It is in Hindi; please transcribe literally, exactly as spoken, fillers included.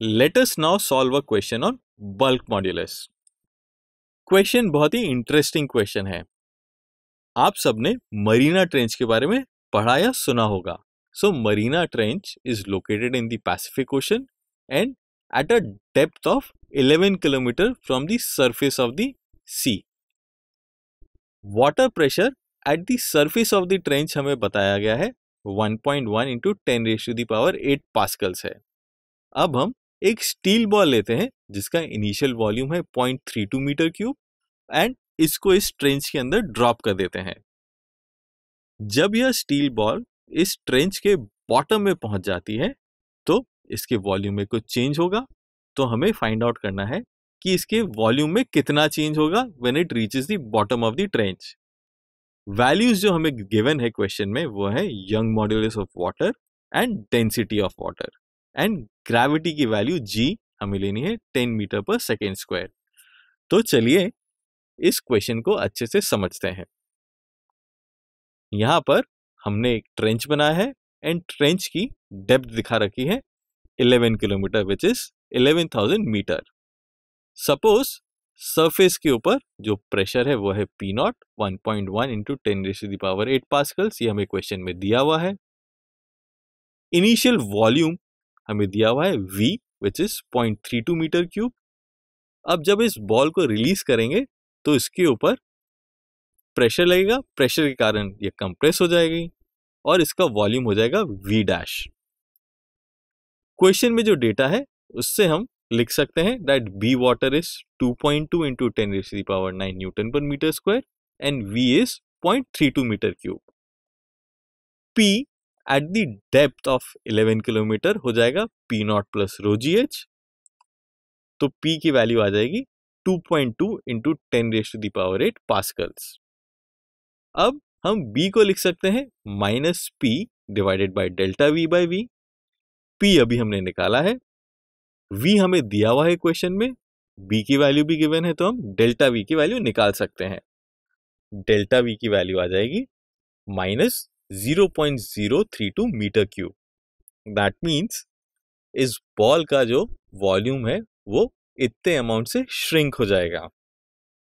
Late us now solve a question on bulk modulus. Question बहुत ही इंटरेस्टिंग क्वेश्चन है। आप सबने मरीना ट्रेंच के बारे में पढ़ा या सुना होगा। So Mariana Trench is located in the Pacific Ocean and at a depth of eleven kilometre from the surface of the sea. Water pressure at the surface of the trench हमें बताया गया है one point one into ten raise to the power eight pascals है। अब हम एक स्टील बॉल लेते हैं जिसका इनिशियल वॉल्यूम है zero point three two metre cube and इसको इस ट्रेंच के अंदर ड्रॉप कर देते हैं। जब यह स्टील बॉल इस ट्रेंच के बॉटम में पहुंच जाती है तो इसके वॉल्यूम में कुछ चेंज होगा। तो हमें फाइंड आउट करना है कि इसके वॉल्यूम में कितना चेंज होगा when it reaches the bottom of the trench. Values जो हमें गिवन है क्वेश्चन में वो है Young modulus of water and density of water and gravity की वैल्यू g हमें लेनी है ten metre per second square. तो चलिए इस क्वेश्चन को अच्छे से समझते हैं। यहां पर हमने एक ट्रेंच बनाया है एंड ट्रेंच की डेप्थ दिखा रखी है eleven kilometre which is eleven thousand metre. Suppose surface के ऊपर जो प्रेशर है वो है P naught one point one into ten raise to the power eight pascals, ये हमें क्वेश्चन में दिया हुआ है। इनिशियल वॉल्यूम हमें दिया हुआ है v which is zero point three two metre cube. अब जब इस बॉल को रिलीज करेंगे तो इसके ऊपर प्रेशर लगेगा, प्रेशर के कारण ये कंप्रेस हो जाएगी और इसका वॉल्यूम हो जाएगा v डैश। क्वेश्चन में जो डेटा है उससे हम लिख सकते हैं that b water is two point two into ten raise to the power nine newton per metre square and v is zero point three two metre cube. p at the depth of eleven kilometre हो जाएगा p naught plus rho g h. तो p की वैल्यू आ जाएगी two point two into ten raise to the power eight pascals. अब हम b को लिख सकते हैं minus p divided by delta v by v। p अभी हमने निकाला है, v हमें दिया हुआ है क्वेश्चन में, b की वैल्यू भी गिवन है तो हम डेल्टा v की वैल्यू निकाल सकते हैं। डेल्टा v की वैल्यू आ जाएगी minus zero point zero three two metre cube. That means इस बॉल का जो वॉल्यूम है वो इतने अमाउंट से श्रिंक हो जाएगा।